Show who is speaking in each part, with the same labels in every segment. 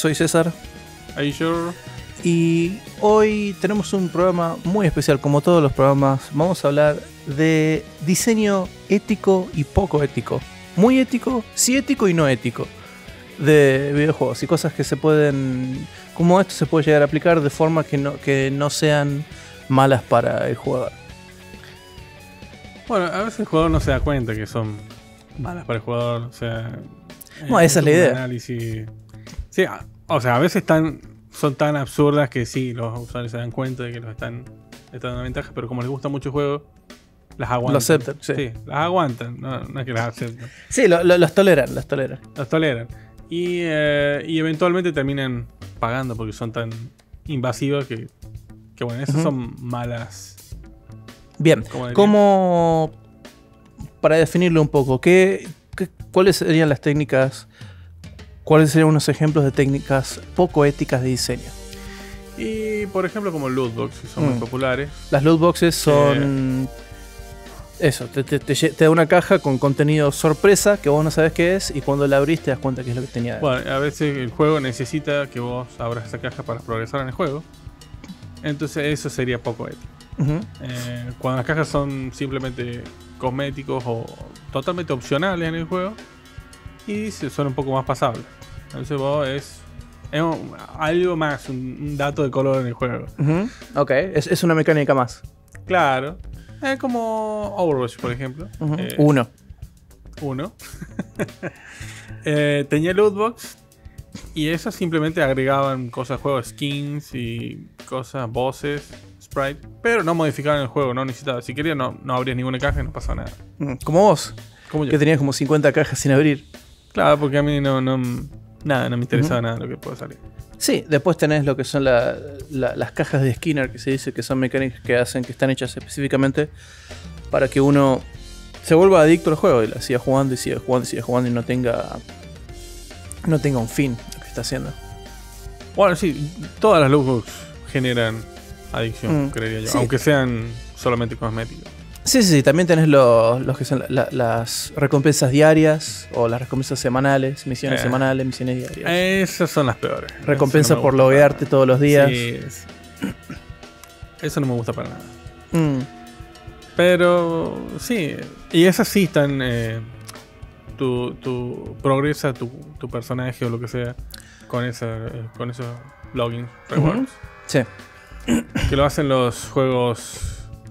Speaker 1: soy César.
Speaker 2: Are you sure?
Speaker 1: Y hoy tenemos un programa muy especial, como todos los programas. Vamos a hablar de diseño ético y poco ético. Muy ético, sí ético y no ético. De videojuegos y cosas que se pueden... Como esto se puede llegar a aplicar de forma que no sean malas para el jugador.
Speaker 2: Bueno, a veces el jugador no se da cuenta que son malas para el jugador. O sea...
Speaker 1: No, esa es la idea.
Speaker 2: Análisis. Sí, o sea, a veces son tan absurdas que sí, los usuarios se dan cuenta de que les están dando ventaja, pero como les gusta mucho el juego, las aguantan.
Speaker 1: Lo aceptan, sí.
Speaker 2: Sí, las aguantan, no es que las aceptan.
Speaker 1: Sí, los toleran,
Speaker 2: Las toleran. Y eventualmente terminan pagando porque son tan invasivas que bueno, esas son malas.
Speaker 1: Bien, como para definirlo un poco, ¿cuáles serían las técnicas? ¿Cuáles serían unos ejemplos de técnicas poco éticas de diseño?
Speaker 2: Y por ejemplo como loot boxes son muy populares.
Speaker 1: Las loot boxes son... Eso, te da una caja con contenido sorpresa que vos no sabes qué es y cuando la abrís te das cuenta qué es lo que tenía dentro.
Speaker 2: Bueno, a veces el juego necesita que vos abras esa caja para progresar en el juego. Entonces eso sería poco ético. Cuando las cajas son simplemente cosméticos o totalmente opcionales en el juego y son un poco más pasables. Entonces vos es algo más, un dato de color en el juego.
Speaker 1: Ok, es una mecánica más.
Speaker 2: Claro. Es como Overwatch, por ejemplo.
Speaker 1: Uno.
Speaker 2: Tenía lootbox y esas simplemente agregaban cosas al juego, skins y cosas, bosses, sprite, pero no modificaban el juego, no necesitaba. Si querías no abrías ninguna caja y no pasaba nada.
Speaker 1: Como vos,
Speaker 2: como yo,
Speaker 1: que tenías como 50 cajas sin abrir.
Speaker 2: Claro, porque a mí no me interesaba nada lo que pueda salir.
Speaker 1: Sí, después tenés lo que son las cajas de Skinner, que se dice que son mecánicas que están hechas específicamente para que uno se vuelva adicto al juego y la siga jugando y siga jugando y no tenga un fin lo que está haciendo.
Speaker 2: Bueno, sí, todas las lootbox generan adicción, creería yo,
Speaker 1: sí.
Speaker 2: Aunque sean solamente cosméticos.
Speaker 1: Sí, también tenés los que son las recompensas diarias o las recompensas semanales, misiones semanales, misiones diarias.
Speaker 2: Esas son las peores.
Speaker 1: Recompensa por loguearte todos los días.
Speaker 2: Sí, eso no me gusta para nada. Pero sí, y esas sí están... tu progresa tu personaje o lo que sea con esos logins, rewards.
Speaker 1: Sí.
Speaker 2: Que lo hacen los juegos...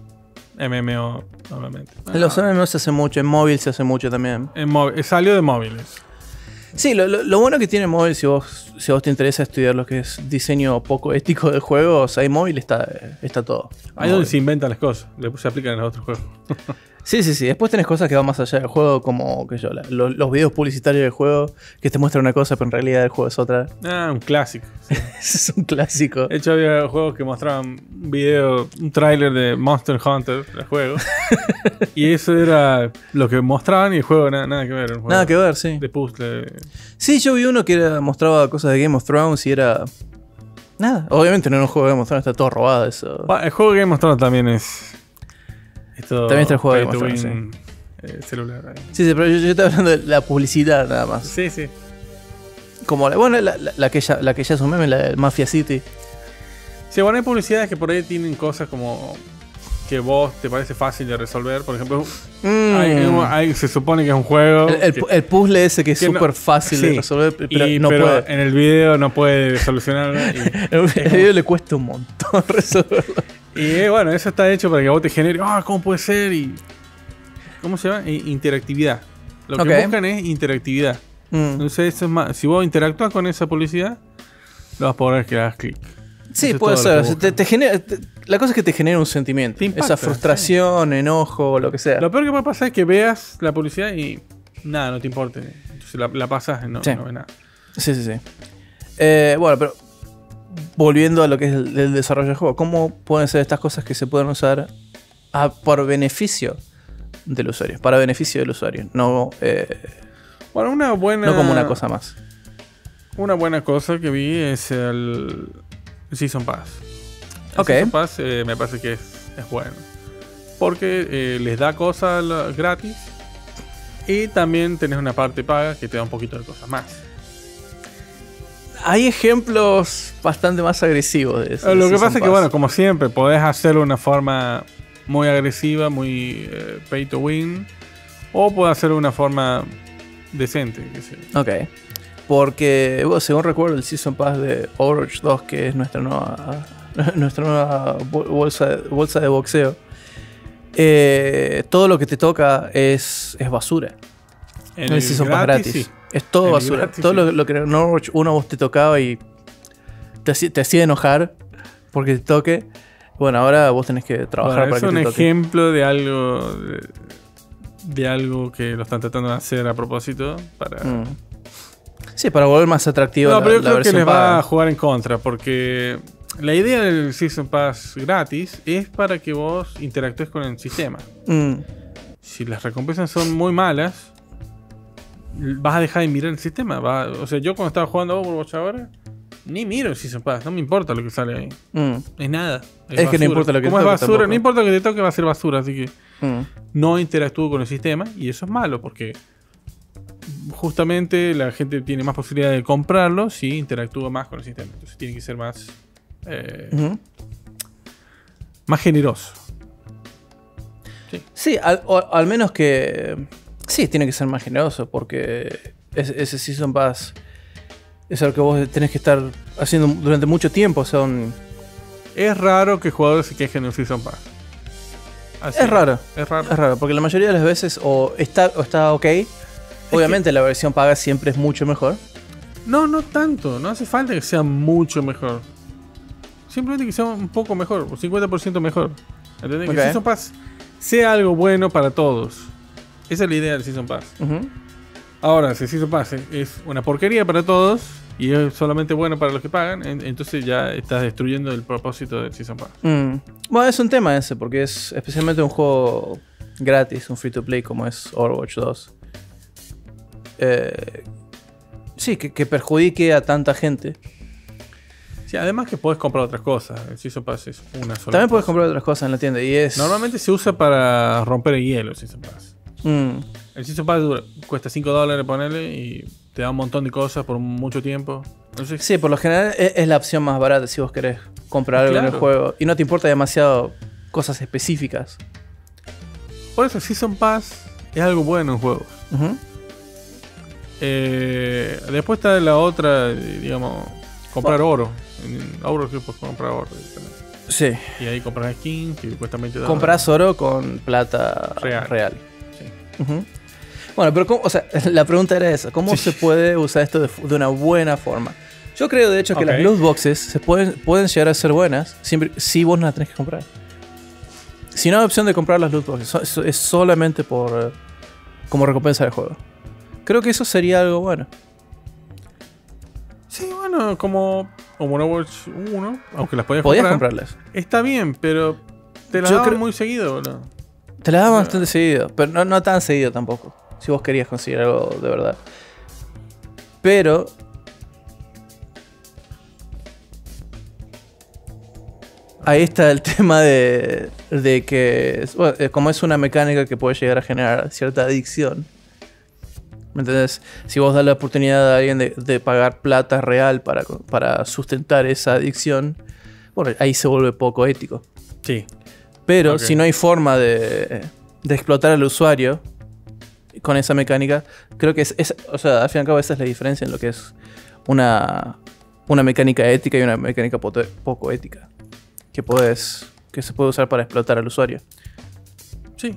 Speaker 2: MMO normalmente.
Speaker 1: En los MMO se hace mucho, en móvil se hace mucho también.
Speaker 2: Salió de móviles.
Speaker 1: Sí, lo bueno que tiene móvil, si vos te interesa estudiar lo que es diseño poco ético de juegos, ahí móvil está todo.
Speaker 2: Ahí es donde se inventan las cosas, después se aplican en los otros juegos.
Speaker 1: Sí. Después tenés cosas que van más allá del juego, como los videos publicitarios del juego, que te muestran una cosa, pero en realidad el juego es otra.
Speaker 2: Un clásico. Sí.
Speaker 1: Es un clásico.
Speaker 2: De hecho, había juegos que mostraban un tráiler de Monster Hunter, el juego. Y eso era lo que mostraban y el juego nada que ver.
Speaker 1: Nada que ver, sí.
Speaker 2: De puzzle.
Speaker 1: Sí, yo vi uno que mostraba cosas de Game of Thrones y era... Nada, obviamente no era un juego de Game of Thrones, está todo robado eso.
Speaker 2: El juego de Game of Thrones también es...
Speaker 1: También está el juego de Game of Thrones,
Speaker 2: celular.
Speaker 1: Sí, pero yo estoy hablando de la publicidad nada más.
Speaker 2: Sí.
Speaker 1: Como la que ya es un meme, la de Mafia City.
Speaker 2: Sí, bueno, hay publicidades que por ahí tienen cosas como que vos te parece fácil de resolver. Por ejemplo, se supone que es un juego.
Speaker 1: El puzzle ese que es súper fácil de resolver, pero no puede.
Speaker 2: En el video no puede solucionarlo.
Speaker 1: El video le cuesta un montón resolverlo.
Speaker 2: Y bueno, eso está hecho para que vos te genere. ¿Cómo puede ser? Y ¿cómo se llama? Interactividad. Lo que buscan es interactividad. Entonces, eso es más, si vos interactúas con esa publicidad, lo vas a poder que hagas clic.
Speaker 1: Sí,
Speaker 2: eso
Speaker 1: puede ser. La cosa es que te genera un sentimiento.
Speaker 2: Impacta,
Speaker 1: esa frustración, enojo, lo que sea.
Speaker 2: Lo peor que puede pasar es que veas la publicidad y nada, no te importe. Entonces la pasas y no ves nada.
Speaker 1: Sí. Bueno, pero volviendo a lo que es el desarrollo del juego, ¿cómo pueden ser estas cosas que se pueden usar por beneficio del usuario? Para beneficio del usuario, no
Speaker 2: bueno, no
Speaker 1: como una cosa más.
Speaker 2: Una buena cosa que vi es el Season Pass. El Season Pass me parece que es bueno. Porque les da cosas gratis. Y también tenés una parte paga que te da un poquito de cosas más.
Speaker 1: Hay ejemplos bastante más agresivos de eso.
Speaker 2: Lo que pasa es que, bueno, como siempre, podés hacerlo de una forma muy agresiva, muy pay to win, o podés hacerlo de una forma decente.
Speaker 1: Ok. Porque, bueno, según recuerdo, el Season Pass de Overwatch 2, que es nuestra nueva bolsa de boxeo, todo lo que te toca es basura. En el Season Pass gratis. Sí. Es todo basura. Gratis, todo sí. Lo que en Overwatch 1 vos te tocaba y te hacía enojar porque te toque. Bueno, ahora vos tenés que trabajar para que te toque. Es un
Speaker 2: ejemplo de algo que lo están tratando de hacer a propósito para...
Speaker 1: Sí, para volver más atractivo
Speaker 2: la versión. No, pero yo creo que les va a jugar en contra porque la idea del Season Pass gratis es para que vos interactúes con el sistema. Si las recompensas son muy malas, vas a dejar de mirar el sistema. O sea, yo cuando estaba jugando Overwatch ahora, ni miro el Season Pass, no me importa lo que sale ahí. Es nada.
Speaker 1: Es que no importa lo que te toque.
Speaker 2: Es basura, no importa lo que te toque, va a ser basura, así que no interactúo con el sistema y eso es malo porque justamente la gente tiene más posibilidad de comprarlo si interactúa más con el sistema. Entonces tiene que ser más más generoso.
Speaker 1: Sí, al menos que... Sí, tiene que ser más generoso porque ese Season Pass es algo que vos tenés que estar haciendo durante mucho tiempo. O sea,
Speaker 2: es raro que jugadores se quejen de un Season Pass.
Speaker 1: Es raro, porque la mayoría de las veces o está ok. Obviamente la versión paga siempre es mucho mejor.
Speaker 2: No tanto. No hace falta que sea mucho mejor. Simplemente que sea un poco mejor, un 50% mejor. ¿Entendés? Que el Season Pass sea algo bueno para todos. Esa es la idea del Season Pass. Ahora, si el Season Pass es una porquería para todos y es solamente bueno para los que pagan, entonces ya estás destruyendo el propósito del Season Pass.
Speaker 1: Bueno, es un tema ese, porque es especialmente un juego gratis, un free to play como es Overwatch 2. Sí, que perjudique a tanta gente.
Speaker 2: Sí, además que podés comprar otras cosas. El Season Pass es una sola.
Speaker 1: También podés comprar otras cosas en la tienda y es...
Speaker 2: Normalmente se usa para romper el hielo el Season Pass. El Season Pass cuesta $5 ponerle y te da un montón de cosas por mucho tiempo. Entonces,
Speaker 1: sí, por lo general es la opción más barata si vos querés comprar algo en el juego y no te importa demasiado cosas específicas.
Speaker 2: Por eso el Season Pass es algo bueno en juegos. Después está la otra, digamos, comprar oro. En oro que puedes comprar oro.
Speaker 1: Sí.
Speaker 2: Y ahí compras skins que cuesta $20.
Speaker 1: Compras oro con plata real. Sí. Bueno, pero la pregunta era esa. ¿Cómo se puede usar esto de una buena forma? Yo creo, de hecho, que las loot boxes pueden llegar a ser buenas siempre si vos no las tenés que comprar. Si no hay opción de comprar las loot boxes, es solamente como recompensa del juego. Creo que eso sería algo bueno.
Speaker 2: Sí, bueno, como Overwatch 1, aunque las podías
Speaker 1: comprarlas.
Speaker 2: Está bien, pero te las daban muy seguido, ¿no?
Speaker 1: Te las daban bastante seguido, pero no tan seguido tampoco. Si vos querías conseguir algo de verdad. Pero... ahí está el tema de que... Bueno, como es una mecánica que puede llegar a generar cierta adicción. ¿Me entendés? Si vos das la oportunidad a alguien de pagar plata real para sustentar esa adicción, bueno, ahí se vuelve poco ético.
Speaker 2: Sí.
Speaker 1: Pero si no hay forma de explotar al usuario con esa mecánica, creo que o sea, al fin y al cabo esa es la diferencia en lo que es una mecánica ética y una mecánica poco ética. Que se puede usar para explotar al usuario.
Speaker 2: Sí.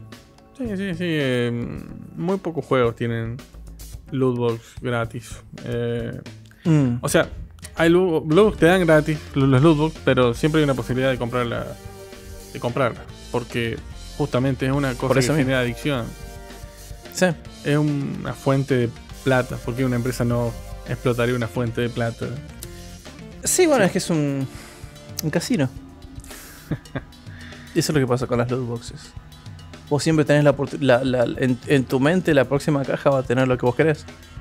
Speaker 2: Muy pocos juegos tienen lootbox gratis. O sea, hay lootbox que te dan gratis los lootbox, pero siempre hay una posibilidad de comprarla. Porque justamente es una cosa que genera adicción.
Speaker 1: Sí.
Speaker 2: Es una fuente de plata. Porque una empresa no explotaría una fuente de plata.
Speaker 1: Sí, bueno, es que es un casino. Y eso es lo que pasa con las loot boxes. Vos siempre tenés en tu mente la próxima caja va a tener lo que vos querés.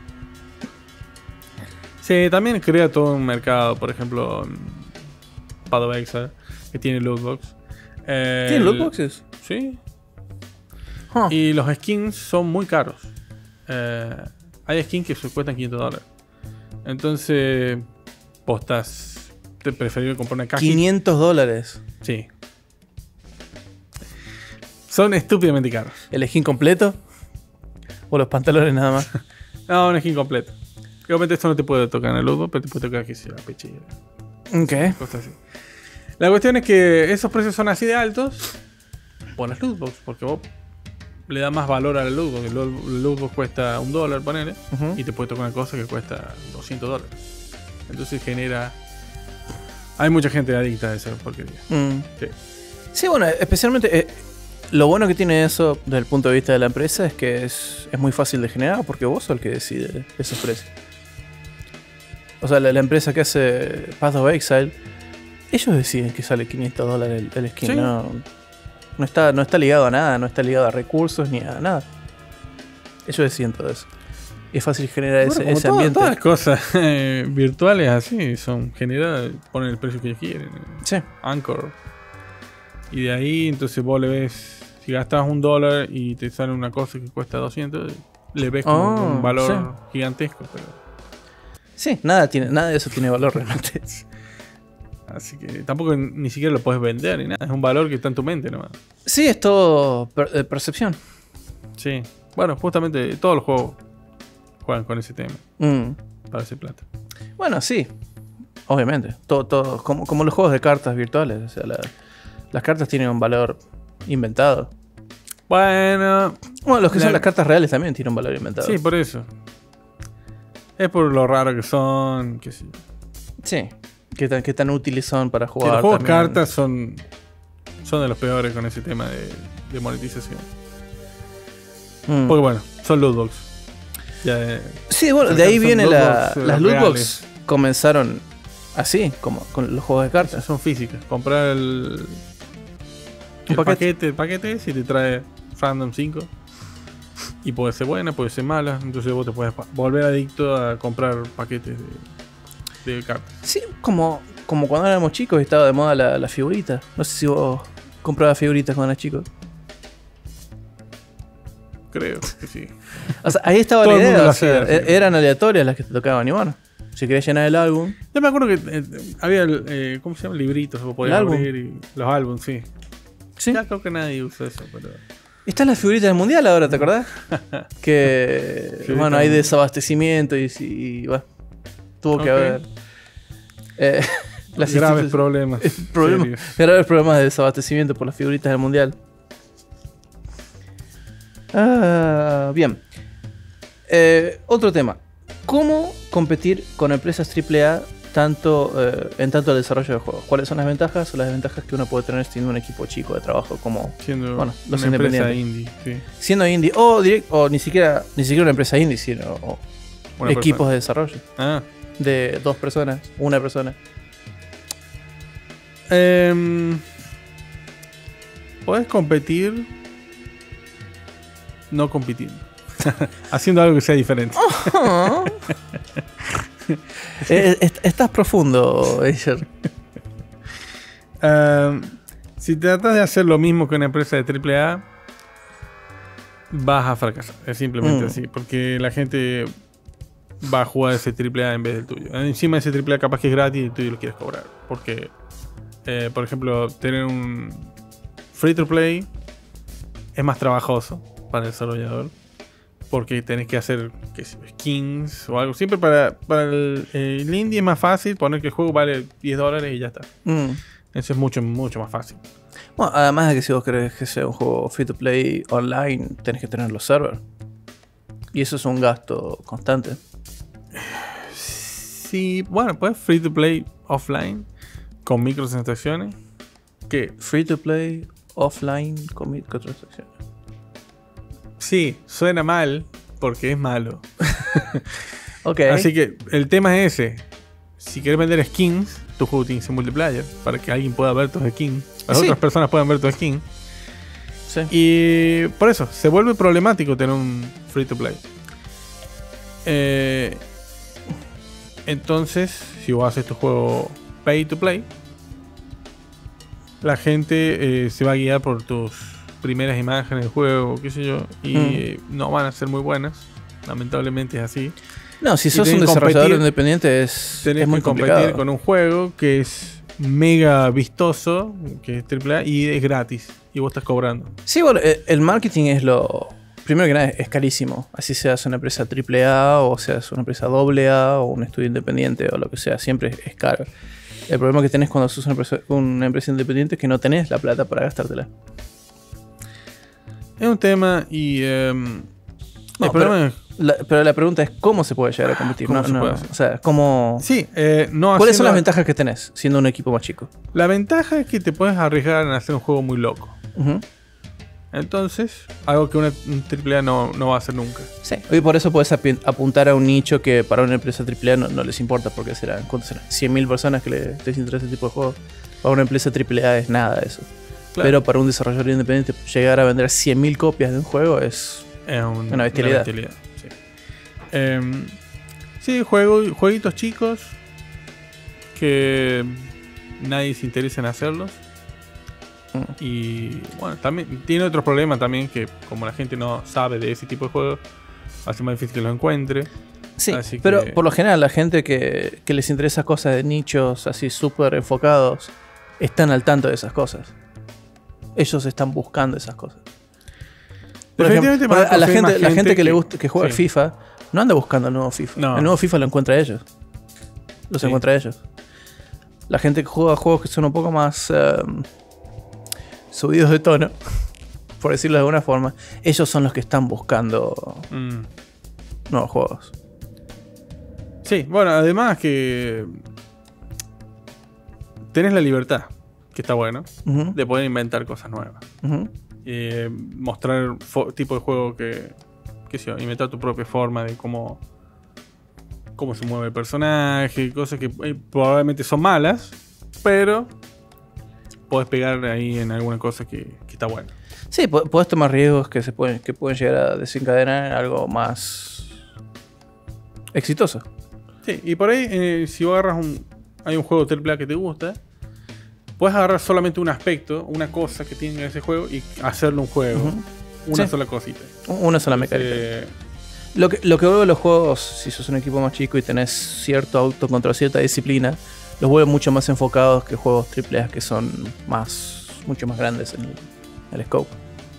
Speaker 2: Sí, también crea todo un mercado. Por ejemplo, Padovexa, que tiene loot box.
Speaker 1: ¿Tiene loot boxes?
Speaker 2: Sí. Y los skins son muy caros. Hay skins que cuestan $500. Entonces, te preferible comprar una caja.
Speaker 1: $500.
Speaker 2: Sí. Son estúpidamente caros.
Speaker 1: ¿El skin completo? ¿O los pantalones nada más?
Speaker 2: No, un skin completo. Obviamente esto no te puede tocar en el lootbox, pero te puede tocar que sea la pechera.
Speaker 1: Ok.
Speaker 2: Cosas así. La cuestión es que esos precios son así de altos por las lootbox, porque vos le das más valor al lootbox. El lootbox cuesta $1, ponele, y te puede tocar una cosa que cuesta $200. Entonces genera... Hay mucha gente adicta a esa porquería. Sí.
Speaker 1: Sí, bueno, especialmente... lo bueno que tiene eso desde el punto de vista de la empresa es que es muy fácil de generar porque vos sos el que decide esos precios. O sea, la empresa que hace Path of Exile, ellos deciden que sale $500 el skin.
Speaker 2: Sí.
Speaker 1: No está ligado a nada, no está ligado a recursos ni a nada. Ellos deciden todo eso. Y es fácil generar ese ambiente.
Speaker 2: Todas las cosas virtuales así son generadas, ponen el precio que ellos quieren.
Speaker 1: Sí.
Speaker 2: Anchor. Y de ahí, entonces vos le ves, si gastas $1 y te sale una cosa que cuesta 200, le ves como un valor gigantesco. Pero...
Speaker 1: Sí, nada de eso tiene valor realmente.
Speaker 2: Así que tampoco ni siquiera lo puedes vender ni nada. Es un valor que está en tu mente nomás.
Speaker 1: Sí, es todo percepción.
Speaker 2: Sí. Bueno, justamente todos los juegos juegan con ese tema. Para hacer plata.
Speaker 1: Bueno, sí. Obviamente. Todo como los juegos de cartas virtuales. O sea, las cartas tienen un valor inventado.
Speaker 2: Bueno,
Speaker 1: los que son las cartas reales también tienen un valor inventado.
Speaker 2: Sí, por eso. Es por lo raro que son. Que sí.
Speaker 1: Sí. Qué tan útiles son para jugar.
Speaker 2: Sí, los juegos
Speaker 1: también.
Speaker 2: cartas son de los peores con ese tema de monetización. Porque bueno, son lootbox.
Speaker 1: Sí, bueno, de ahí viene las lootbox.
Speaker 2: Reales.
Speaker 1: Comenzaron así, como con los juegos de cartas.
Speaker 2: Son físicas. Comprar el paquete si te trae Random 5. Y puede ser buena, puede ser mala. Entonces vos te puedes volver adicto a comprar paquetes de cartas.
Speaker 1: Sí, como cuando éramos chicos y estaba de moda la figurita. No sé si vos comprabas figuritas cuando eras chico.
Speaker 2: Creo que sí.
Speaker 1: O sea, ahí estaba
Speaker 2: Todo
Speaker 1: la
Speaker 2: el mundo
Speaker 1: idea.
Speaker 2: lo
Speaker 1: O sea,
Speaker 2: hacía, sí.
Speaker 1: Eran aleatorias las que te tocaban. Y bueno, si querías llenar el álbum.
Speaker 2: Yo me acuerdo que había, ¿cómo se llama? Libritos que vos podías
Speaker 1: álbum.
Speaker 2: abrir. Y los álbumes, sí.
Speaker 1: Sí.
Speaker 2: Ya creo que nadie usa eso, pero...
Speaker 1: Está la figurita del mundial ahora, ¿te acordás? Que
Speaker 2: Sí,
Speaker 1: bueno, hay desabastecimiento y bueno, tuvo que haber
Speaker 2: graves problemas. serios.
Speaker 1: Graves problemas de desabastecimiento por las figuritas del mundial. Bien. Otro tema. ¿Cómo competir con empresas AAA en tanto el desarrollo de juegos? ¿Cuáles son las ventajas o las desventajas que uno puede tener siendo un equipo chico de trabajo como
Speaker 2: Siendo
Speaker 1: los
Speaker 2: una empresa
Speaker 1: independientes?
Speaker 2: indie, sí.
Speaker 1: Siendo indie o ni siquiera una empresa indie, sino
Speaker 2: Una
Speaker 1: equipos
Speaker 2: persona.
Speaker 1: de desarrollo
Speaker 2: Ah.
Speaker 1: de 2 personas, una persona.
Speaker 2: Podés competir no compitiendo. Haciendo algo que sea diferente.
Speaker 1: Estás profundo, Ayer.
Speaker 2: Si tratas de hacer lo mismo que una empresa de AAA, vas a fracasar. Es simplemente así. Porque la gente va a jugar ese AAA en vez del tuyo. Encima ese AAA capaz que es gratis y el tuyo lo quieres cobrar. Porque, por ejemplo, tener un free to play es más trabajoso para el desarrollador. Porque tenés que hacer skins o algo. Siempre para el indie es más fácil poner que el juego vale $10 y ya está. Eso es mucho, mucho más fácil.
Speaker 1: Bueno, además de que si vos querés que sea un juego free to play online, tenés que tener los servers. Y eso es un gasto constante.
Speaker 2: Sí, bueno, pues free to play offline con microtransacciones. ¿Qué?
Speaker 1: Free to play offline con microtransacciones.
Speaker 2: Sí, suena mal porque es malo.
Speaker 1: Ok.
Speaker 2: Así que el tema es ese. Si quieres vender skins, tu juego tiene que ser multiplayer para que alguien pueda ver tus skins. Las otras personas puedan ver tu skin.
Speaker 1: Sí.
Speaker 2: Y por eso, se vuelve problemático tener un free to play. Entonces, si vos haces tu juego pay to play, la gente se va a guiar por tus primeras imágenes del juego, qué sé yo, y no van a ser muy buenas. Lamentablemente es así.
Speaker 1: No, si sos un desarrollador independiente es muy complicado.
Speaker 2: Competir con un juego que es mega vistoso, que es AAA y es gratis. Y vos estás cobrando.
Speaker 1: Sí, bueno, el marketing es lo... Primero que nada es carísimo. Así seas una empresa AAA o seas una empresa AA o un estudio independiente o lo que sea. Siempre es caro. El problema que tenés cuando sos una empresa independiente es que no tenés la plata para gastártela.
Speaker 2: Es un tema y...
Speaker 1: pero la pregunta es cómo se puede llegar a competir. O sea, ¿cómo...
Speaker 2: Sí,
Speaker 1: ¿Cuáles son las ventajas que tenés siendo un equipo más chico?
Speaker 2: La ventaja es que te puedes arriesgar en hacer un juego muy loco. Entonces, algo que un AAA no va a hacer nunca.
Speaker 1: Sí. Y por eso puedes apuntar a un nicho que para una empresa AAA no les importa, porque serán, ¿cuántos serán? 100.000 personas que les interesa ese tipo de juegos. Para una empresa AAA es nada de eso. Claro. Pero para un desarrollador independiente, llegar a vender 100.000 copias de un juego es una bestialidad.
Speaker 2: Sí, jueguitos chicos que nadie se interesa en hacerlos. Y bueno, también tiene otro problema también, que como la gente no sabe de ese tipo de juegos, hace más difícil que los encuentre.
Speaker 1: Sí, pero por lo general la gente que les interesa cosas de nichos así súper enfocados están al tanto de esas cosas. Ellos están buscando esas cosas. Por ejemplo, a la gente que le gusta, que juega FIFA, no anda buscando el nuevo FIFA. No. El nuevo FIFA lo encuentra a ellos. Los encuentra a ellos. La gente que juega juegos que son un poco más subidos de tono, por decirlo de alguna forma, ellos son los que están buscando nuevos juegos.
Speaker 2: Sí, bueno, además que tenés la libertad, que está bueno, de poder inventar cosas nuevas. Mostrar tipo de juego que sé yo, inventar tu propia forma de cómo se mueve el personaje, cosas que probablemente son malas, pero podés pegar ahí en alguna cosa que está buena.
Speaker 1: Sí, podés tomar riesgos que pueden llegar a desencadenar algo más exitoso.
Speaker 2: Sí, y por ahí, si vos agarras hay un juego AAA que te gusta, puedes agarrar solamente un aspecto, una cosa que tiene ese juego y hacerlo un juego. Una sola cosita. Una sola
Speaker 1: mecánica. Lo que veo de los juegos, si sos un equipo más chico y tenés cierto autocontrol, cierta disciplina, los vuelve mucho más enfocados que juegos AAA que son mucho más grandes en el scope.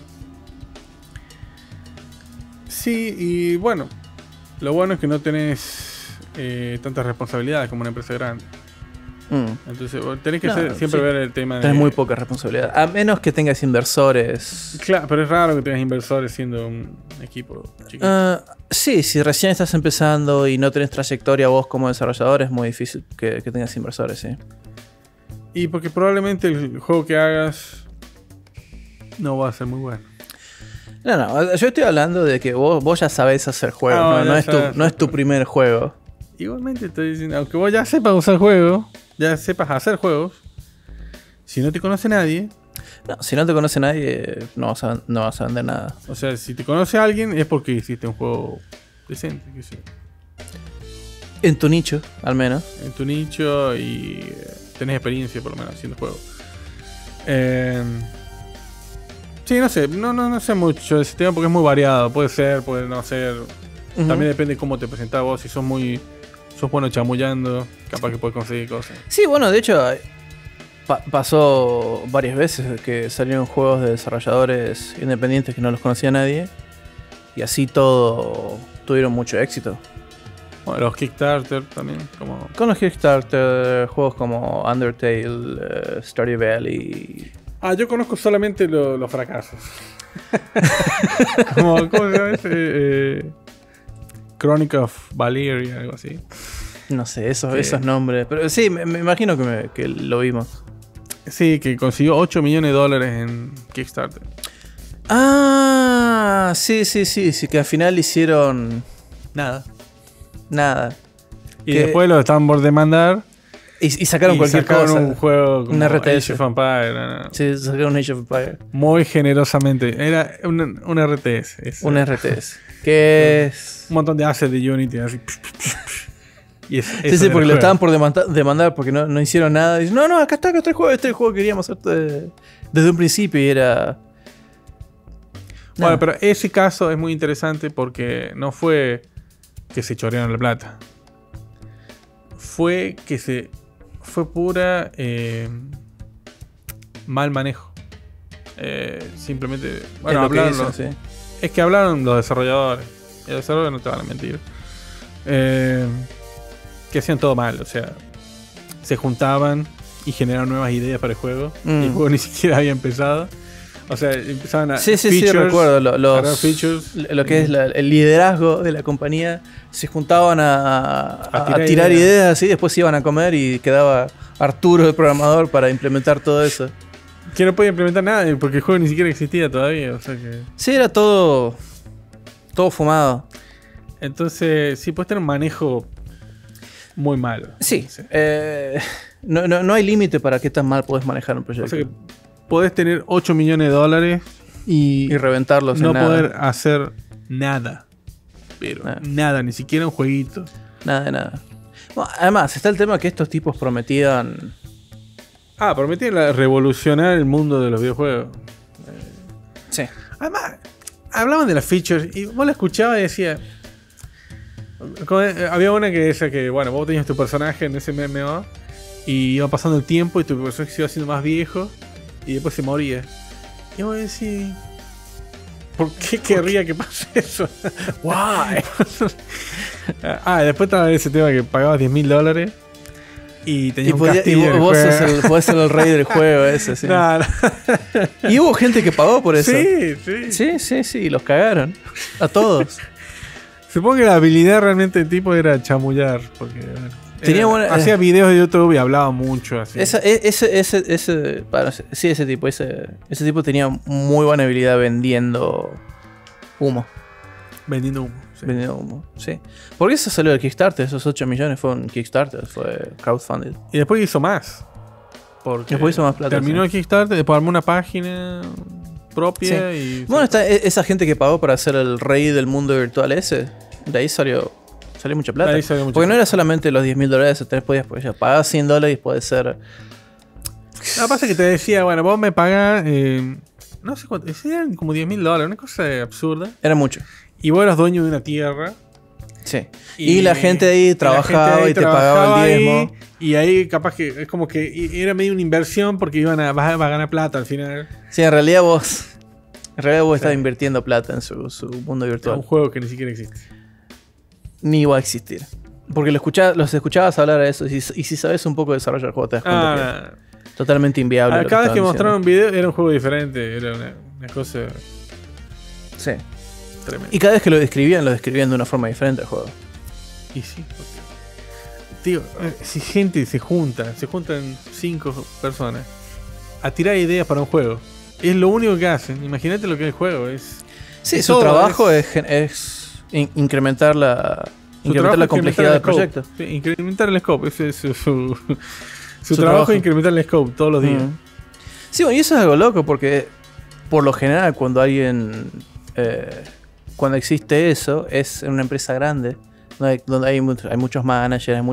Speaker 2: Sí, y bueno, lo bueno es que no tenés tantas responsabilidades como una empresa grande. Entonces tenés que siempre ver el tema.
Speaker 1: Tenés muy poca responsabilidad, a menos que tengas inversores.
Speaker 2: Claro, pero es raro que tengas inversores siendo un equipo chiquito.
Speaker 1: Sí, si recién estás empezando y no tenés trayectoria vos como desarrollador, es muy difícil que tengas inversores, sí.
Speaker 2: Y porque probablemente el juego que hagas no va a ser muy bueno.
Speaker 1: No, yo estoy hablando de que vos ya sabés hacer juegos, no es tu primer juego.
Speaker 2: Igualmente estoy diciendo, aunque vos ya sepas usar juegos, ya sepas hacer juegos, si no te conoce nadie...
Speaker 1: No, si no te conoce nadie, no vas a vender nada.
Speaker 2: O sea, si te conoce alguien es porque hiciste un juego decente, qué sé.
Speaker 1: En tu nicho, al menos.
Speaker 2: En tu nicho y tenés experiencia por lo menos haciendo juegos. Sí, no sé, no sé mucho de ese tema porque es muy variado. Puede ser, puede no ser. También depende de cómo te presentás vos. Si sos bueno chamullando, capaz que puedes conseguir cosas.
Speaker 1: Sí, bueno, de hecho pasó varias veces que salieron juegos de desarrolladores independientes que no los conocía nadie. Y así tuvieron mucho éxito.
Speaker 2: Bueno, los Kickstarter también.
Speaker 1: Con los Kickstarter, juegos como Undertale, Stardew Valley.
Speaker 2: Yo conozco solamente los fracasos. ¿Cómo se llama ese? Chronic of Valeria, algo así.
Speaker 1: No sé, esos nombres. Pero sí, me imagino que lo vimos.
Speaker 2: Sí, que consiguió $8 millones en Kickstarter.
Speaker 1: Sí, que al final hicieron nada.
Speaker 2: Y después lo estaban por demandar.
Speaker 1: Y sacaron cualquier cosa.
Speaker 2: Un juego como
Speaker 1: un RTS.
Speaker 2: Age of Empires.
Speaker 1: Sí, sacaron un Age of Empires.
Speaker 2: Muy generosamente. Era un RTS.
Speaker 1: Un RTS. Que es...
Speaker 2: Un montón de assets de Unity así.
Speaker 1: Sí, porque lo estaban por demandar porque no hicieron nada. Dicen, no, acá está el juego. Este juego que queríamos hacer desde un principio y era...
Speaker 2: Bueno, pero ese caso es muy interesante porque no fue que se chorearon la plata. Fue pura mal manejo. Simplemente, bueno, hablaron,
Speaker 1: sí.
Speaker 2: Es que hablaron los desarrolladores. Los desarrolladores no te van a mentir. Que hacían todo mal, o sea, se juntaban y generaron nuevas ideas para el juego. Y el juego ni siquiera había empezado. O sea, empezaban a
Speaker 1: sí, recuerdo
Speaker 2: features,
Speaker 1: lo que es el liderazgo de la compañía. Se juntaban a tirar ideas así, después se iban a comer y quedaba Arturo, el programador, para implementar todo eso.
Speaker 2: Que no podía implementar nada porque el juego ni siquiera existía todavía, o sea que...
Speaker 1: Sí, era todo fumado.
Speaker 2: Entonces, sí, puedes tener un manejo muy malo.
Speaker 1: Sí. No hay límite para qué tan mal puedes manejar un proyecto.
Speaker 2: O sea que podés tener $8 millones y
Speaker 1: reventarlos
Speaker 2: no
Speaker 1: en nada.
Speaker 2: poder hacer nada. Pero nada, ni siquiera un jueguito.
Speaker 1: Nada. Bueno, además, está el tema que estos tipos prometían...
Speaker 2: prometían revolucionar el mundo de los videojuegos.
Speaker 1: Sí.
Speaker 2: Además, hablaban de las features y vos la escuchabas y decías... Había una que decía que, bueno, vos tenías tu personaje en ese MMO y iba pasando el tiempo y tu personaje se iba haciendo más viejo y después se moría. Y vos decís... ¿Por qué querría que pase eso?
Speaker 1: Why?
Speaker 2: Después estaba ese tema que pagabas $10.000 y tenías un castillo.
Speaker 1: Y vos podés ser el rey del juego ese, sí.
Speaker 2: No.
Speaker 1: Y hubo gente que pagó por eso.
Speaker 2: Sí.
Speaker 1: Y los cagaron. A todos.
Speaker 2: Supongo que la habilidad realmente del tipo era chamullar. Porque hacía videos de YouTube y hablaba mucho así.
Speaker 1: Ese tipo tenía muy buena habilidad vendiendo humo.
Speaker 2: Vendiendo humo. Sí.
Speaker 1: Vendiendo humo, sí. Porque eso salió de Kickstarter, esos 8 millones fue un Kickstarter, fue crowdfunded.
Speaker 2: Y después hizo más. Porque
Speaker 1: después hizo más plata.
Speaker 2: Terminó el Kickstarter, después armó una página propia y...
Speaker 1: Bueno, está esa gente que pagó para ser el rey del mundo virtual ese. De ahí salió mucha plata. Porque no era solamente los $10.000, podías ya pagar $100 y puede ser...
Speaker 2: Lo que pasa es que te decía, bueno, vos me pagás... no sé cuánto, eran como $10.000, una cosa absurda.
Speaker 1: Era mucho.
Speaker 2: Y vos eras dueño de una tierra.
Speaker 1: Sí. Y la gente de ahí trabajaba y te pagaba el diezmo.
Speaker 2: Y ahí capaz que es como que era medio una inversión porque vas a ganar plata al final.
Speaker 1: Sí, en realidad vos estabas invirtiendo plata en su mundo virtual.
Speaker 2: Es un juego que ni siquiera existe.
Speaker 1: Ni iba a existir. Porque los escuchabas hablar de eso. Y si sabes un poco de desarrollo del juego, te das cuenta que totalmente inviable.
Speaker 2: Cada vez que mostraron un video era un juego diferente. Era una cosa...
Speaker 1: Sí.
Speaker 2: Tremendo.
Speaker 1: Y cada vez que lo describían de una forma diferente al juego.
Speaker 2: Y sí, porque... Tío, si gente se juntan 5 personas a tirar ideas para un juego, es lo único que hacen. Imagínate lo que es el juego.
Speaker 1: Sí, su trabajo es incrementar la complejidad del proyecto.
Speaker 2: Sí, incrementar el scope. Ese es su trabajo es incrementar el scope todos los días.
Speaker 1: Sí, bueno, y eso es algo loco porque por lo general cuando alguien... cuando existe eso, es en una empresa grande, donde hay muchos managers, hay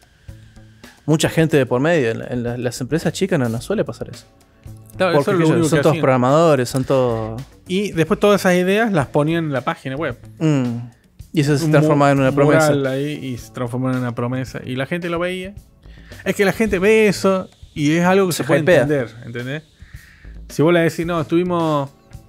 Speaker 1: mucha gente de por medio. En las empresas chicas no suele pasar eso.
Speaker 2: Claro,
Speaker 1: porque
Speaker 2: eso es lo único
Speaker 1: son
Speaker 2: que
Speaker 1: todos
Speaker 2: hacían.
Speaker 1: Programadores, son todos...
Speaker 2: Y después todas esas ideas las ponían en la página web.
Speaker 1: Y eso se transformaba en una promesa.
Speaker 2: Ahí, y se transformó en una promesa. Y la gente lo veía. Es que la gente ve eso y es algo que se puede entender. ¿Entendés? Si vos le decís, no, estuvimos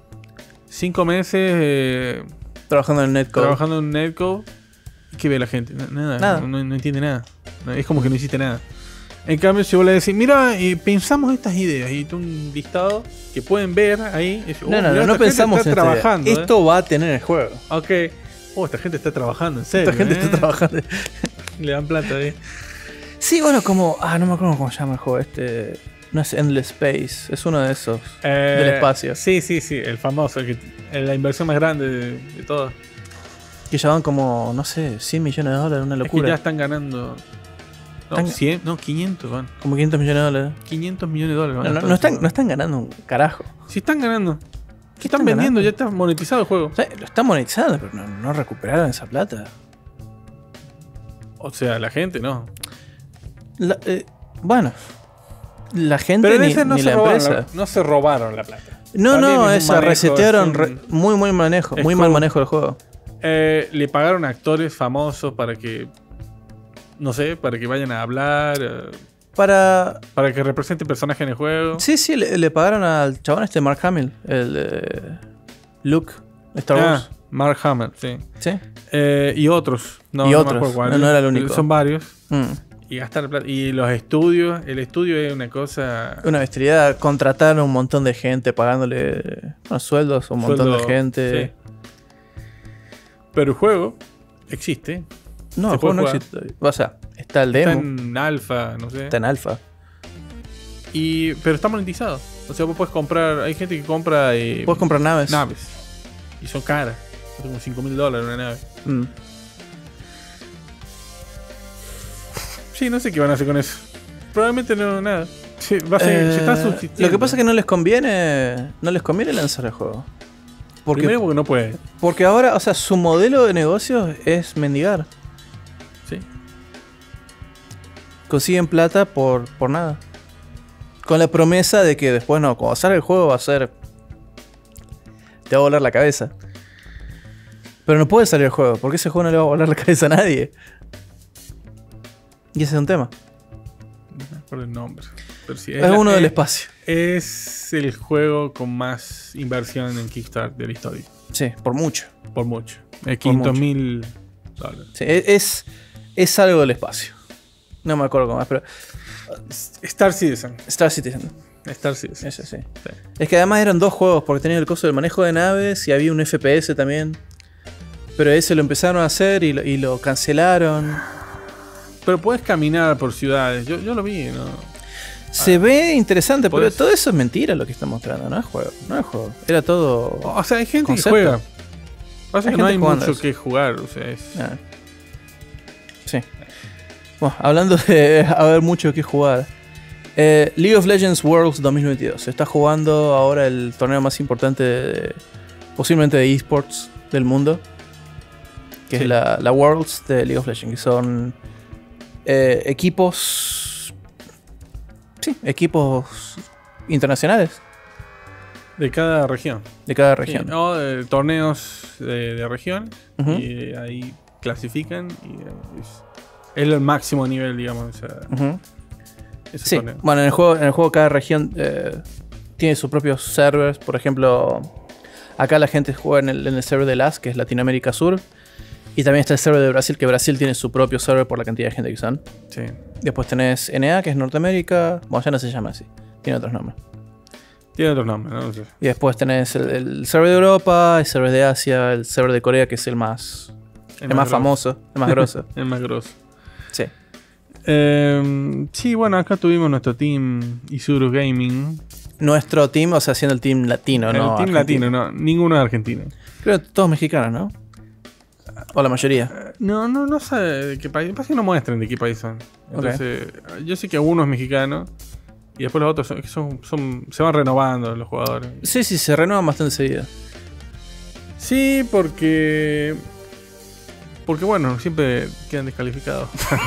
Speaker 2: 5 meses...
Speaker 1: Trabajando en Netcode.
Speaker 2: ¿Qué ve la gente? Nada. No entiende nada. Es como que no hiciste nada. En cambio, si vos le decís, mira, pensamos estas ideas y un listado que pueden ver ahí.
Speaker 1: No pensamos en
Speaker 2: trabajando.
Speaker 1: Esto va a tener el juego.
Speaker 2: Ok. Esta gente está trabajando, en serio.
Speaker 1: Esta gente está trabajando.
Speaker 2: Le dan plata ahí.
Speaker 1: Sí, bueno, como... no me acuerdo cómo se llama el juego. No es Endless Space. Es uno de esos. Del espacio.
Speaker 2: Sí. El famoso. La inversión más grande de todas.
Speaker 1: Que llevaban como, no sé, $100 millones. Una locura.
Speaker 2: Es que ya están ganando... No, 100, no, 500 van.
Speaker 1: Como $500 millones.
Speaker 2: $500 millones van.
Speaker 1: No están ganando un carajo.
Speaker 2: Sí están ganando. ¿Qué están vendiendo? Ya está monetizado el juego.
Speaker 1: O sea, lo están monetizando, pero no recuperaron esa plata.
Speaker 2: O sea, la gente no.
Speaker 1: Bueno, la gente
Speaker 2: pero
Speaker 1: ni la empresa.
Speaker 2: No se robaron la plata.
Speaker 1: No, resetearon muy mal manejo del juego.
Speaker 2: Le pagaron a actores famosos para que, no sé, para que vayan a hablar,
Speaker 1: Para
Speaker 2: que represente personajes en el juego.
Speaker 1: Sí, le pagaron al chabón Mark Hamill, el Luke, Star Wars.
Speaker 2: Mark Hamill, sí.
Speaker 1: Sí.
Speaker 2: Y otros. No,
Speaker 1: Y
Speaker 2: no
Speaker 1: otros.
Speaker 2: me acuerdo cuáles.
Speaker 1: No era el único.
Speaker 2: Son varios.
Speaker 1: Mm.
Speaker 2: Y gastar plata. Y los estudios. El estudio es una cosa.
Speaker 1: Una bestialidad. Contrataron a un montón de gente pagándole sueldos a un montón de gente.
Speaker 2: Sí. Pero el juego existe.
Speaker 1: No, el juego no existe. O sea, está el demo.
Speaker 2: Está en alfa, no sé.
Speaker 1: Está en alfa.
Speaker 2: Pero está monetizado. O sea, vos puedes comprar. Hay gente que compra.
Speaker 1: Puedes comprar naves.
Speaker 2: Y son caras. Como $5,000 una nave.
Speaker 1: Mm.
Speaker 2: Sí, no sé qué van a hacer con eso. Probablemente no, nada. Sí, va a ser, se está subsistiendo.
Speaker 1: Lo que pasa es que no les conviene lanzar el juego.
Speaker 2: Primero porque no puede.
Speaker 1: Porque ahora, o sea, su modelo de negocio es mendigar.
Speaker 2: Sí.
Speaker 1: Consiguen plata por nada. Con la promesa de que después no, cuando salga el juego va a ser... Te va a volar la cabeza. Pero no puede salir el juego, porque ese juego no le va a volar la cabeza a nadie. Y ese es un tema.
Speaker 2: No me acuerdo el nombre. Pero sí,
Speaker 1: es uno del espacio.
Speaker 2: Es el juego con más inversión en Kickstarter de la historia.
Speaker 1: Sí, por mucho.
Speaker 2: Por mucho. $500,000.
Speaker 1: Sí, es algo del espacio. No me acuerdo cómo es, pero...
Speaker 2: Star Citizen.
Speaker 1: Ese, sí. Es que además eran dos juegos, porque tenían el costo del manejo de naves y había un FPS también. Pero ese lo empezaron a hacer y lo cancelaron.
Speaker 2: Pero puedes caminar por ciudades. Yo lo vi, ¿no?
Speaker 1: Se ve interesante, pero todo eso es mentira lo que está mostrando. No es juego. Era todo.
Speaker 2: O sea, hay gente concepto. Que juega. Pasa que no hay mucho que jugar. O sea,
Speaker 1: Sí. Bueno, hablando de haber mucho que jugar. League of Legends Worlds 2022. Se está jugando ahora el torneo más importante posiblemente de esports del mundo. Que es la Worlds de League of Legends. Que son equipos internacionales.
Speaker 2: De cada región.
Speaker 1: Sí,
Speaker 2: o torneos de región. Y ahí clasifican. Y es el máximo nivel, digamos. O sea,
Speaker 1: sí, bueno, en el juego cada región tiene sus propios servers. Por ejemplo, acá la gente juega en el server de LAS, que es Latinoamérica Sur. Y también está el server de Brasil, que Brasil tiene su propio server por la cantidad de gente que son.
Speaker 2: Sí.
Speaker 1: Después tenés NA, que es Norteamérica. Bueno, ya no se llama así. Tiene otros nombres.
Speaker 2: ¿no? Sí.
Speaker 1: Y después tenés el server de Europa, el server de Asia, el server de Corea, que es el más famoso, el más grosso.
Speaker 2: El más grosso.
Speaker 1: Sí.
Speaker 2: Sí, bueno, acá tuvimos nuestro team Isurus Gaming.
Speaker 1: Nuestro team, o sea, siendo el team latino, ¿no?
Speaker 2: El team latino, no. Ninguno es argentino.
Speaker 1: Creo que todos mexicanos, ¿no? O la mayoría.
Speaker 2: No sé de qué país. Pasa que no muestran de qué país son. Entonces, yo sé que uno es mexicano. Y después los otros se van renovando los jugadores.
Speaker 1: Sí, se renuevan bastante seguido.
Speaker 2: Sí, porque bueno, siempre quedan descalificados.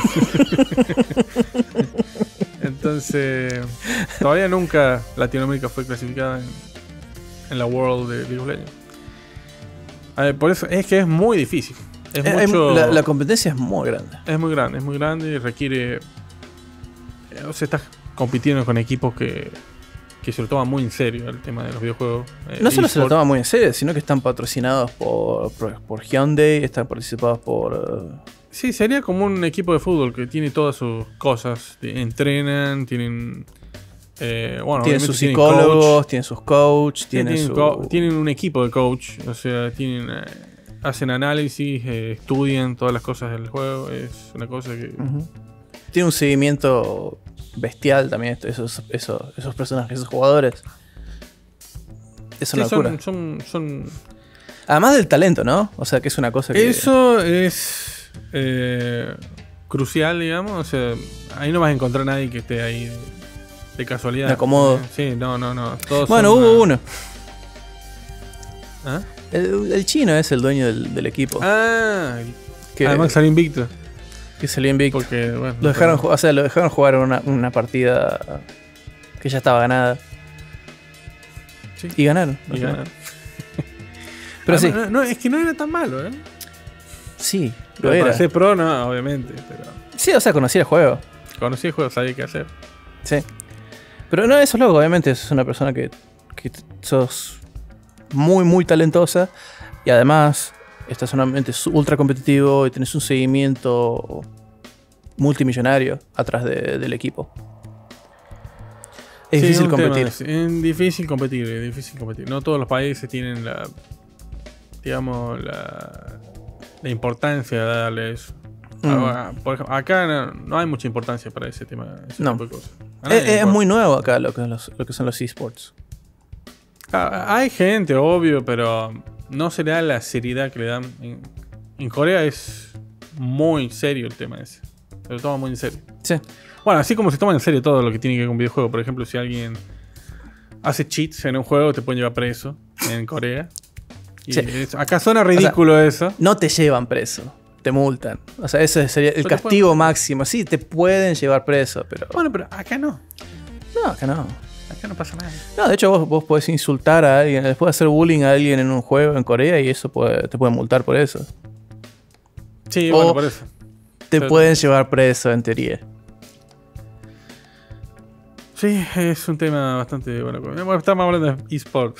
Speaker 2: Entonces, todavía nunca Latinoamérica fue clasificada en la World de League of Legends. Por eso es que es muy difícil.
Speaker 1: La competencia es muy grande.
Speaker 2: Es muy grande y requiere... O sea, estás compitiendo con equipos que se lo toman muy en serio el tema de los videojuegos.
Speaker 1: No solo se lo toman muy en serio, sino que están patrocinados por Hyundai, están participados por...
Speaker 2: Sí, sería como un equipo de fútbol que tiene todas sus cosas. Entrenan, tienen...
Speaker 1: tienen sus psicólogos, tienen sus coaches,
Speaker 2: tienen un equipo de coach. O sea, hacen análisis, estudian todas las cosas del juego. Es una cosa que...
Speaker 1: Tiene un seguimiento bestial también esos personajes, esos jugadores. Es una locura.
Speaker 2: Son...
Speaker 1: Además del talento, ¿no? O sea, que es una cosa que...
Speaker 2: Eso es crucial, digamos. O sea, ahí no vas a encontrar a nadie que esté ahí de casualidad.
Speaker 1: Me acomodo.
Speaker 2: Sí, no.
Speaker 1: Bueno, hubo uno.
Speaker 2: ¿Ah?
Speaker 1: El chino es el dueño del equipo.
Speaker 2: Además salió invicto.
Speaker 1: Que salió invicto.
Speaker 2: Porque, bueno,
Speaker 1: lo dejaron jugar una partida que ya estaba ganada.
Speaker 2: Sí.
Speaker 1: Y ganaron.
Speaker 2: Pero
Speaker 1: sí.
Speaker 2: No, es que no era tan malo, ¿eh?
Speaker 1: Sí,
Speaker 2: lo era. Para ser pro, no, obviamente. Pero...
Speaker 1: Sí, o sea, conocía el juego.
Speaker 2: Conocí el juego, sabía qué hacer.
Speaker 1: Sí. Pero no, eso es loco, obviamente. Es una persona que sos muy, muy talentosa. Y además, estás en un ambiente ultra competitivo y tenés un seguimiento multimillonario atrás del equipo. Es difícil competir.
Speaker 2: Es difícil competir. No todos los países tienen la importancia de darle eso. Por ejemplo, acá no hay mucha importancia para ese tema.
Speaker 1: No.
Speaker 2: Tipo de cosas.
Speaker 1: Es muy nuevo acá lo que son los esports.
Speaker 2: Hay gente, obvio, pero no se le da la seriedad que le dan. En Corea es muy serio el tema ese. Se lo toma muy en serio.
Speaker 1: Sí.
Speaker 2: Bueno, así como se toma en serio todo lo que tiene que ver con videojuegos. Por ejemplo, si alguien hace cheats en un juego, te pueden llevar preso en Corea. Y
Speaker 1: sí.
Speaker 2: Acá suena ridículo, eso.
Speaker 1: No te llevan preso, te multan. O sea, ese sería el castigo máximo. Sí, te pueden llevar preso, pero...
Speaker 2: Bueno, pero acá no.
Speaker 1: No, acá no.
Speaker 2: Acá no pasa nada.
Speaker 1: No, de hecho vos podés insultar a alguien, después hacer bullying a alguien en un juego en Corea y eso te pueden multar por eso.
Speaker 2: Sí, bueno, por eso.
Speaker 1: Te pueden llevar preso, en teoría.
Speaker 2: Sí, es un tema bastante bueno. Estamos hablando de eSport.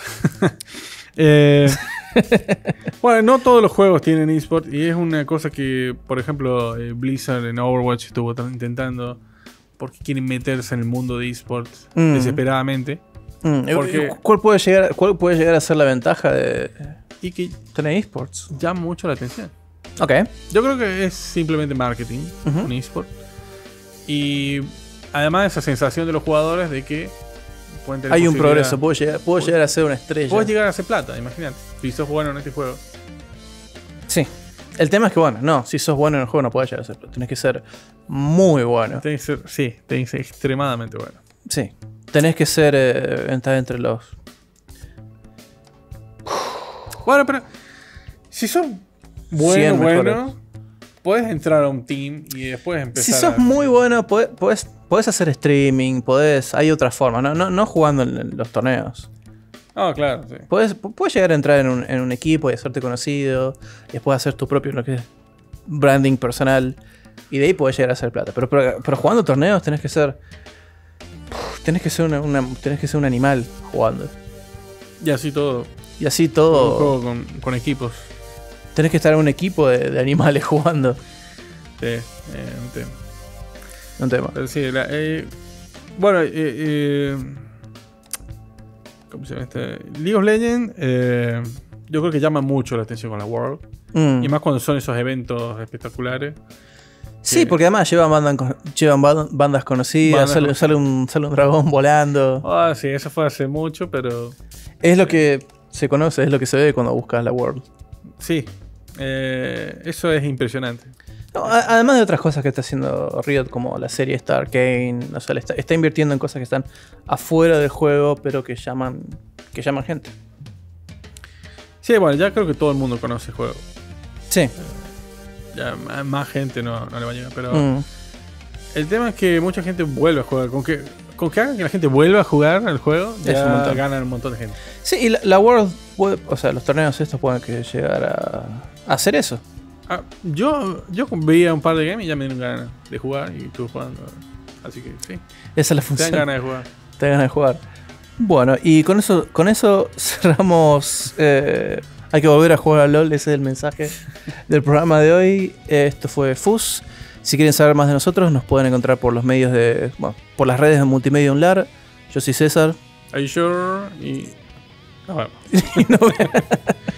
Speaker 2: Bueno, no todos los juegos tienen eSport y es una cosa que, por ejemplo, Blizzard en Overwatch estuvo intentando porque quieren meterse en el mundo de eSport desesperadamente.
Speaker 1: ¿Cuál puede llegar a ser la ventaja de
Speaker 2: tener
Speaker 1: eSports?
Speaker 2: Llama mucho la atención.
Speaker 1: Ok.
Speaker 2: Yo creo que es simplemente marketing, un eSport. Y además esa sensación de los jugadores de que pueden tener
Speaker 1: hay un progreso, puedo llegar a ser una estrella.
Speaker 2: Puedes llegar a hacer plata, imagínate. Si sos bueno en este juego.
Speaker 1: Sí. El tema es que, bueno, no, si sos bueno en el juego no podés llegar a ser plata. Tenés que ser muy bueno.
Speaker 2: Tenés que ser extremadamente bueno.
Speaker 1: Sí. Tenés que ser entrar entre los...
Speaker 2: Bueno, pero si sos bueno, podés entrar a un team y después empezar.
Speaker 1: Si sos muy bueno, podés hacer streaming, hay otras formas, no jugando en los torneos.
Speaker 2: Claro, sí.
Speaker 1: Puedes llegar a entrar en un equipo y hacerte conocido, y después hacer tu propio lo que es branding personal, y de ahí podés llegar a hacer plata. Pero jugando torneos tenés que ser un animal jugando.
Speaker 2: Y así todo.
Speaker 1: Un
Speaker 2: juego con equipos.
Speaker 1: Tenés que estar en un equipo de animales jugando.
Speaker 2: Sí,
Speaker 1: un tema.
Speaker 2: Pero sí, ¿cómo se llama este? League of Legends, yo creo que llama mucho la atención con la World. Y más cuando son esos eventos espectaculares.
Speaker 1: Sí, porque además llevan bandas conocidas, sale un dragón volando.
Speaker 2: Sí, eso fue hace mucho, pero...
Speaker 1: Es lo que se conoce, es lo que se ve cuando buscas la World.
Speaker 2: Sí, eso es impresionante.
Speaker 1: No, además de otras cosas que está haciendo Riot, como la serie Star Arcane, o sea, está invirtiendo en cosas que están afuera del juego, pero que llaman gente.
Speaker 2: Sí, bueno, ya creo que todo el mundo conoce el juego.
Speaker 1: Sí.
Speaker 2: Ya más gente no le va a llegar, pero el tema es que mucha gente vuelve a jugar. Con que hagan que la gente vuelva a jugar al juego, ya ganan un montón de gente. Sí,
Speaker 1: y la World, o sea, los torneos estos pueden llegar a hacer eso.
Speaker 2: Yo veía un par de games y ya me dieron ganas de jugar y estuve jugando. Así que sí.
Speaker 1: Esa es la función.
Speaker 2: Te dan ganas de jugar.
Speaker 1: Te dan ganas de jugar. Bueno, y con eso cerramos. Hay que volver a jugar a LOL, ese es el mensaje del programa de hoy. Esto fue FUS. Si quieren saber más de nosotros, nos pueden encontrar por los medios por las redes de Multimedia Unlar. Yo soy César.
Speaker 2: Are you sure? Y nos vemos.